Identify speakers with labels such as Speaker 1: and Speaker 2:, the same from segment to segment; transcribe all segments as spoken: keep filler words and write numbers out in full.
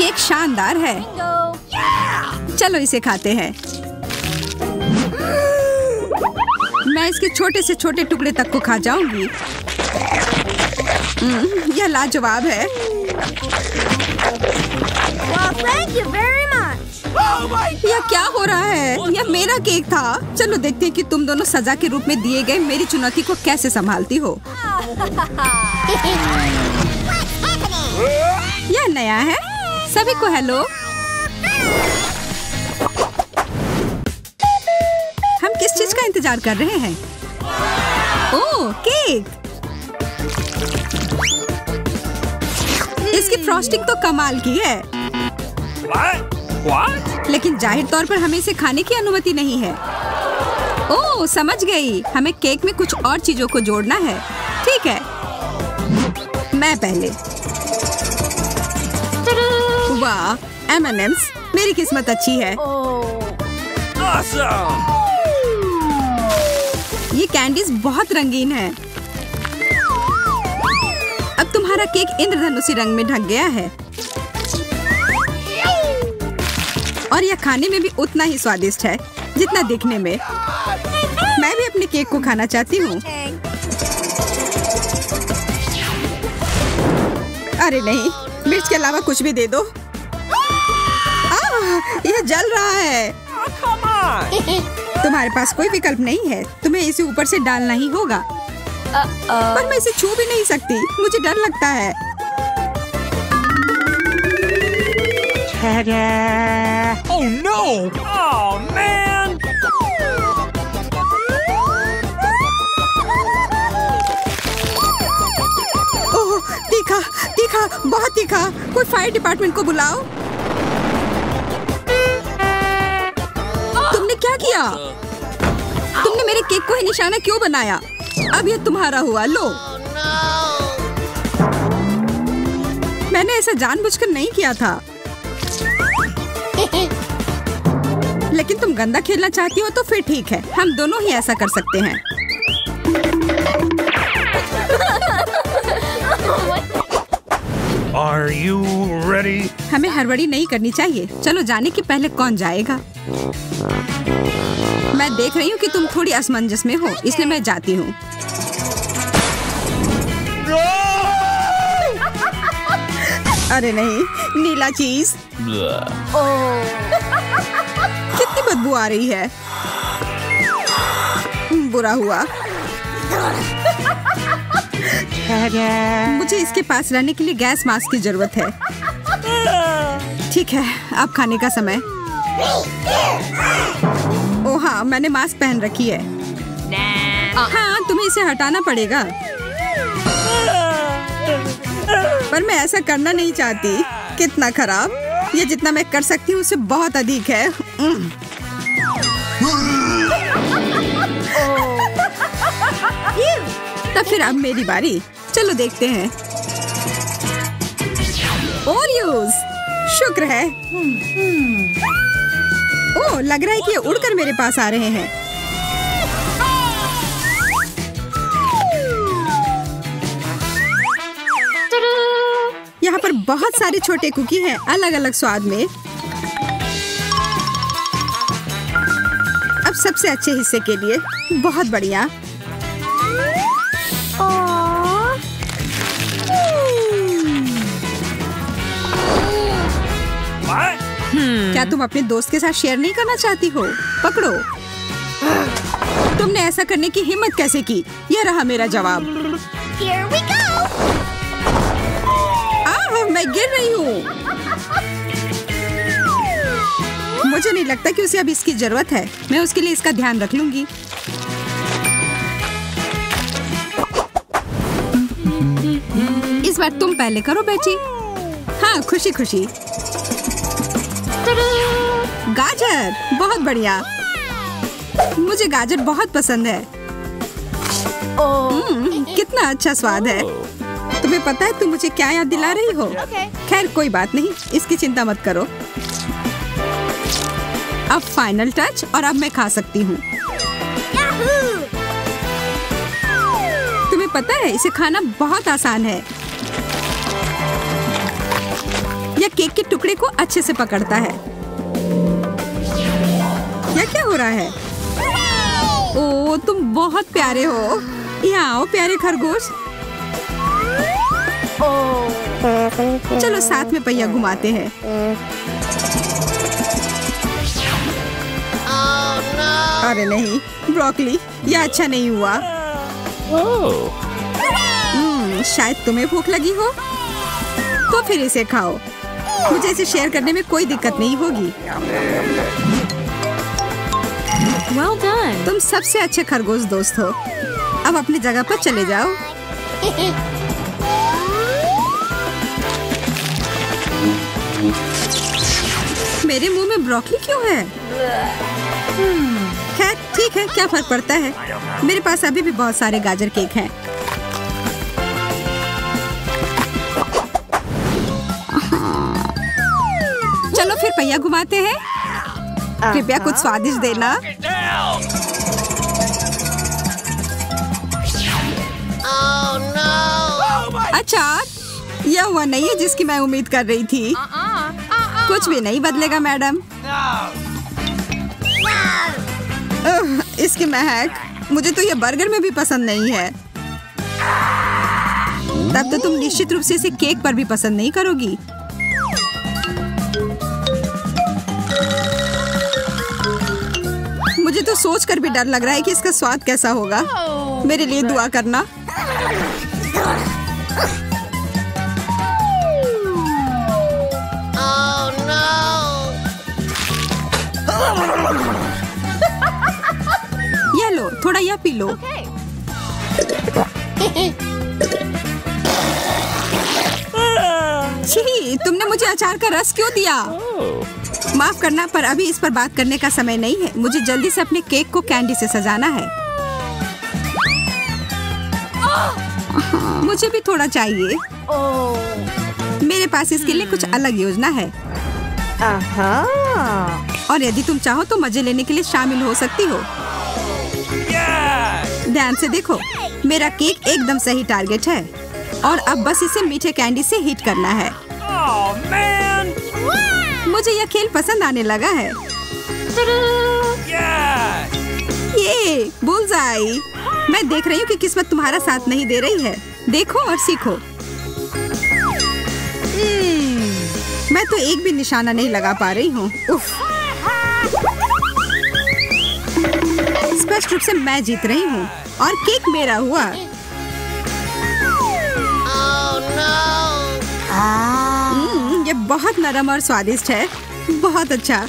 Speaker 1: Cake शानदार है। चलो इसे खाते हैं। मैं इसके छोटे से छोटे टुकड़े तक को खा जाऊंगी। हम्म, यह लाजवाब है।
Speaker 2: Well, thank you very much.
Speaker 1: यह क्या हो रहा है? यह मेरा केक था। चलो देखते हैं कि तुम दोनों सजा के रूप में दिए गए मेरी चुनौती को कैसे संभालती हो। यह नया है। सभी को हेलो। हम किस चीज का इंतजार कर रहे हैं? ओह, केक। इसकी फ्रॉस्टिंग तो कमाल की है।
Speaker 3: What? What?
Speaker 1: लेकिन जाहिर तौर पर हमें इसे खाने की अनुमति नहीं है। ओह, समझ गई। हमें केक में कुछ और चीजों को जोड़ना है। ठीक है, मैं पहले। वाह, एम एंड एम्स। मेरी किस्मत अच्छी है।
Speaker 3: Awesome!
Speaker 1: ये कैंडीज बहुत रंगीन है। अब तुम्हारा केक इंद्रधनुषी रंग में ढक गया है और यह खाने में भी उतना ही स्वादिष्ट है जितना दिखने में। मैं भी अपने केक को खाना चाहती हूँ। अरे नहीं, मिर्च के अलावा कुछ भी दे दो। आह, यह जल रहा है।
Speaker 3: Oh, come on!
Speaker 1: तुम्हारे पास कोई विकल्प नहीं है। तुम्हें इसे ऊपर से डालना ही होगा। पर मैं इसे छू भी नहीं सकती। मुझे डर लगता है।
Speaker 3: Oh no! Oh man!
Speaker 1: ओह, तीखा, तीखा, बहुत तीखा। कोई फायर डिपार्टमेंट को बुलाओ। तुमने क्या किया? तुमने मेरे केक को ही निशाना क्यों बनाया? अब ये तुम्हारा हुआ। लो। मैंने ऐसा जानबूझकर नहीं किया था। लेकिन तुम गंदा खेलना चाहती हो तो फिर ठीक है। हम दोनों ही ऐसा कर सकते हैं।
Speaker 3: Are you ready?
Speaker 1: हमें हड़बड़ी नहीं करनी चाहिए। चलो जाने के पहले कौन जाएगा? मैं देख रही हूँ कि तुम थोड़ी असमंजस में हो, इसलिए मैं जाती हूँ। अरे नहीं, नीला चीज। कितनी बदबू आ रही है। बुरा हुआ। मुझे इसके पास रहने के लिए गैस मास्क की जरूरत है। ठीक है, अब खाने का समय। ओह हाँ, मैंने मास्क पहन रखी है। हाँ, तुम्हें इसे हटाना पड़ेगा। पर मैं ऐसा करना नहीं चाहती। कितना खराब। ये जितना मैं कर सकती हूँ उससे बहुत अधिक है। तब फिर अब मेरी बारी। चलो देखते हैं। ओरियोस, शुक्र है। ओह, लग रहा है कि ये उड़कर मेरे पास आ रहे हैं। यहाँ पर बहुत सारे छोटे कुकी हैं, अलग अलग स्वाद में। अब सबसे अच्छे हिस्से के लिए। बहुत बढ़िया। क्या तुम अपने दोस्त के साथ शेयर नहीं करना चाहती हो? पकड़ो। तुमने ऐसा करने की हिम्मत कैसे की? यह रहा मेरा जवाब।
Speaker 2: Here we go.
Speaker 1: आह, मैं गिर रही हूँ। मुझे नहीं लगता कि उसे अब इसकी जरूरत है। मैं उसके लिए इसका ध्यान रख लूंगी। इस बार तुम पहले करो बेटी। हाँ, खुशी खुशी। गाजर, बहुत बढ़िया। मुझे गाजर बहुत पसंद है। हम्म, कितना अच्छा स्वाद है। तुम्हें पता है तुम मुझे क्या याद दिला रही हो? खैर कोई बात नहीं, इसकी चिंता मत करो। अब फाइनल टच, और अब मैं खा सकती हूँ। तुम्हें पता है इसे खाना बहुत आसान है। यह केक के टुकड़े को अच्छे से पकड़ता है। यह क्या हो रहा है? ओ, तुम बहुत प्यारे हो। यहाँ आओ प्यारे खरगोश। चलो साथ में पहिया घुमाते हैं। अरे नहीं ब्रोकली, यह अच्छा नहीं हुआ। हम्म, शायद तुम्हें भूख लगी हो, तो फिर इसे खाओ। मुझे इसे शेयर करने में कोई दिक्कत नहीं होगी।
Speaker 4: Well done.
Speaker 1: तुम सबसे अच्छे खरगोश दोस्त हो। अब अपनी जगह पर चले जाओ। मेरे मुंह में ब्रोकली क्यों है? खैर ठीक है, क्या फर्क पड़ता है। मेरे पास अभी भी बहुत सारे गाजर केक हैं। चलो फिर पहिया घुमाते हैं। कृपया कुछ स्वादिष्ट देना। अच्छा, यह हुआ नहीं है जिसकी मैं उम्मीद कर रही थी। कुछ भी नहीं बदलेगा मैडम। उह, इसकी महक मुझे तो यह बर्गर में भी पसंद नहीं है। तब तो तुम निश्चित रूप से इसे केक पर भी पसंद नहीं करोगी। मुझे तो सोचकर भी डर लग रहा है कि इसका स्वाद कैसा होगा। मेरे लिए दुआ करना। ये लो, थोड़ा यह पी लो। छी, तुमने मुझे अचार का रस क्यों दिया? माफ करना, पर अभी इस पर बात करने का समय नहीं है। मुझे जल्दी से अपने केक को कैंडी से सजाना है। मुझे भी थोड़ा चाहिए। मेरे पास इसके लिए कुछ अलग योजना है। और यदि तुम चाहो तो मजे लेने के लिए शामिल हो सकती हो। ध्यान से देखो, मेरा केक एकदम सही टारगेट है और अब बस इसे मीठे कैंडी से हिट करना है।
Speaker 3: Oh, man!
Speaker 1: मुझे यह खेल पसंद आने लगा है।
Speaker 3: Yeah!
Speaker 1: ये बुलजाई। मैं देख रही हूँ कि किस्मत तुम्हारा साथ नहीं दे रही है। देखो और सीखो। hmm, मैं तो एक भी निशाना नहीं लगा पा रही हूँ। उफ। स्पष्ट रूप से मैं जीत रही हूँ और केक मेरा हुआ। hmm, ये बहुत नरम और स्वादिष्ट है। बहुत अच्छा।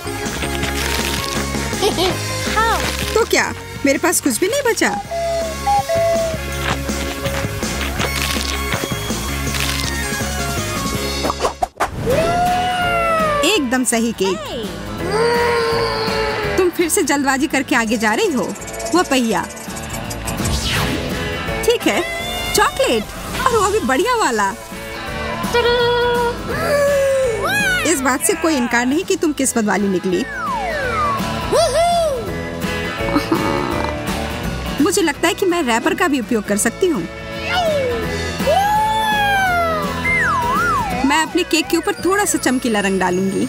Speaker 1: तो क्या मेरे पास कुछ भी नहीं बचा? एकदम सही केक। तुम फिर से जल्दबाजी करके आगे जा रही हो। वह पहिया। ठीक है, चॉकलेट, और वो भी बढ़िया वाला। इस बात से कोई इनकार नहीं कि तुम किस्मत वाली निकली। मुझे लगता है कि मैं रैपर का भी उपयोग कर सकती हूँ। मैं अपने केक के ऊपर थोड़ा सा चमकीला रंग डालूंगी।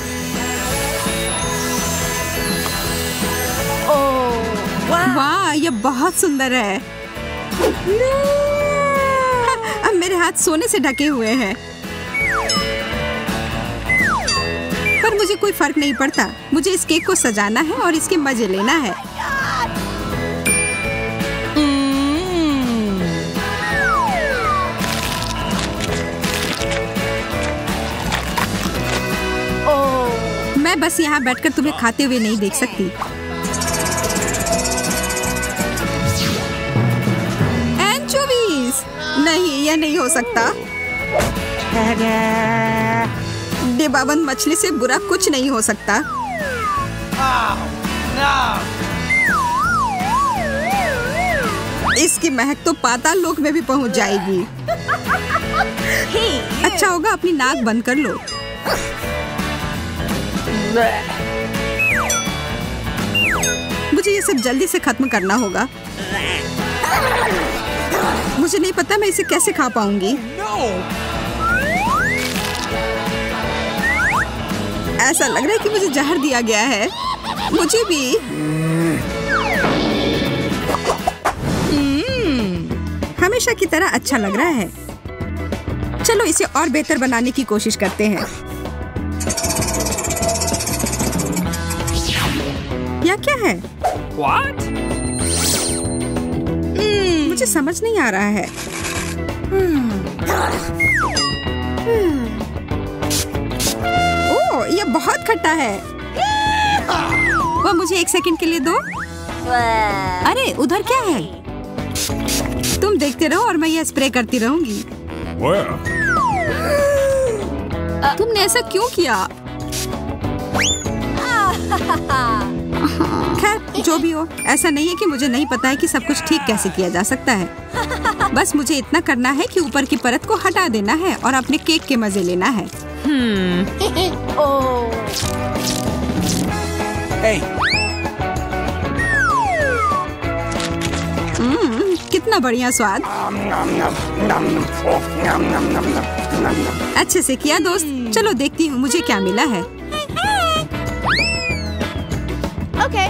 Speaker 1: वाह, यह बहुत सुंदर है। अब मेरे हाथ सोने से ढके हुए हैं, पर मुझे कोई फर्क नहीं पड़ता। मुझे इस केक को सजाना है और इसके मजे लेना है। मैं बस यहाँ बैठकर तुम्हें खाते हुए नहीं देख सकती। एंचोवीज! नहीं, यह नहीं हो सकता। डिब्बाबंद मछली से बुरा कुछ नहीं हो सकता। इसकी महक तो पाताल लोक में भी पहुंच जाएगी। अच्छा होगा अपनी नाक बंद कर लो। मुझे ये सब जल्दी से खत्म करना होगा। मुझे नहीं पता मैं इसे कैसे खा पाऊंगी। ऐसा लग रहा है कि मुझे जहर दिया गया है। मुझे भी। हमेशा की तरह अच्छा लग रहा है। चलो इसे और बेहतर बनाने की कोशिश करते हैं। यह क्या है?
Speaker 3: What?
Speaker 1: hmm, मुझे समझ नहीं आ रहा है। hmm. Hmm. ओह, यह बहुत खट्टा है। वह मुझे एक सेकंड के लिए दो। अरे उधर क्या है? तुम देखते रहो और मैं यह स्प्रे करती रहूंगी। तुमने ऐसा क्यों किया? खैर जो भी हो, ऐसा नहीं है कि मुझे नहीं पता है कि सब कुछ ठीक कैसे किया जा सकता है। बस मुझे इतना करना है कि ऊपर की परत को हटा देना है और अपने केक के मजे लेना है।
Speaker 4: Hmm.
Speaker 3: Hey.
Speaker 1: हम्म, कितना बढ़िया स्वाद। अच्छे से किया दोस्त। चलो देखती हूँ मुझे क्या मिला है।
Speaker 2: Okay.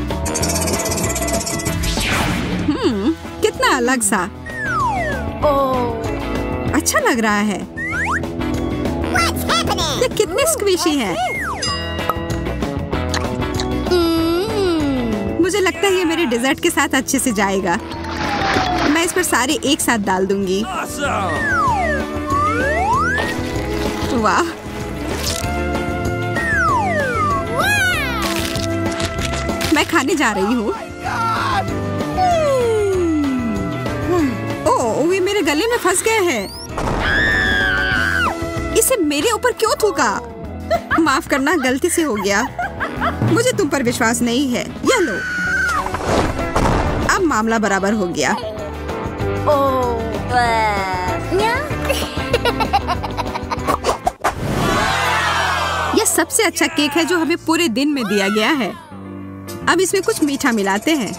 Speaker 1: हम्म, कितना अलग सा। अच्छा लग रहा है।
Speaker 2: What's happening?
Speaker 1: ये कितने स्क्विशी हैं। मुझे लगता है ये मेरे डेजर्ट के साथ अच्छे से जाएगा। मैं इस पर सारे एक साथ डाल दूंगी।
Speaker 3: Awesome.
Speaker 1: वाह, मैं खाने जा रही हूँ। ओह, ये मेरे गले में फंस गए हैं। इसे मेरे ऊपर क्यों थूका? माफ करना, गलती से हो गया। मुझे तुम पर विश्वास नहीं है। यह लो। अब मामला बराबर हो गया। यह सबसे अच्छा केक है जो हमें पूरे दिन में दिया गया है। अब इसमें कुछ मीठा मिलाते हैं।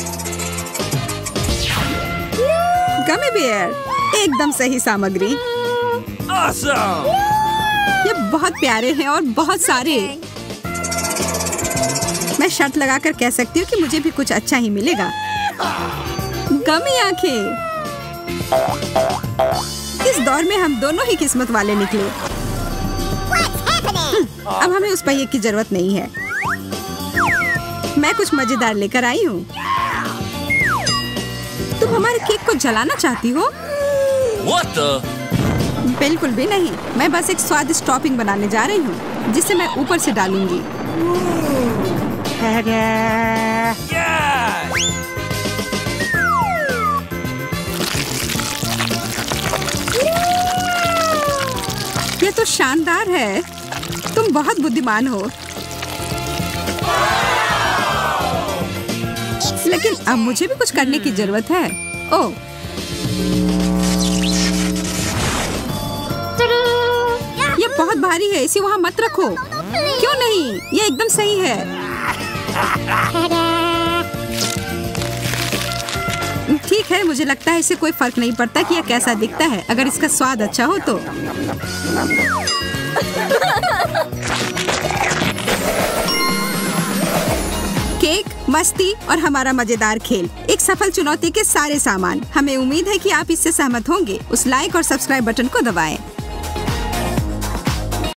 Speaker 1: गमी बेयर, एकदम सही सामग्री।
Speaker 3: Awesome.
Speaker 1: ये बहुत प्यारे हैं और बहुत सारे। मैं शर्त लगाकर कह सकती हूँ कि मुझे भी कुछ अच्छा ही मिलेगा। गमी आंखें। इस दौर में हम दोनों ही किस्मत वाले निकले। अब हमें उस पहिए की जरूरत नहीं है। मैं कुछ मजेदार लेकर आई हूँ। तुम हमारे केक को जलाना चाहती हो?
Speaker 3: What the?
Speaker 1: बिल्कुल भी नहीं। मैं बस एक स्वादिष्ट टॉपिंग बनाने जा रही हूँ जिसे मैं ऊपर से डालूंगी।
Speaker 3: Yeah.
Speaker 1: ये तो शानदार है। तुम बहुत बुद्धिमान हो। लेकिन अब मुझे भी कुछ करने की जरूरत है। ओह, ये बहुत भारी है। इसे वहाँ मत रखो। क्यों नहीं? ये एकदम सही है। ठीक है, मुझे लगता है इसे कोई फर्क नहीं पड़ता कि यह कैसा दिखता है, अगर इसका स्वाद अच्छा हो तो। केक, मस्ती और हमारा मजेदार खेल, एक सफल चुनौती के सारे सामान। हमें उम्मीद है कि आप इससे सहमत होंगे। उस लाइक और सब्सक्राइब बटन को दबाएं।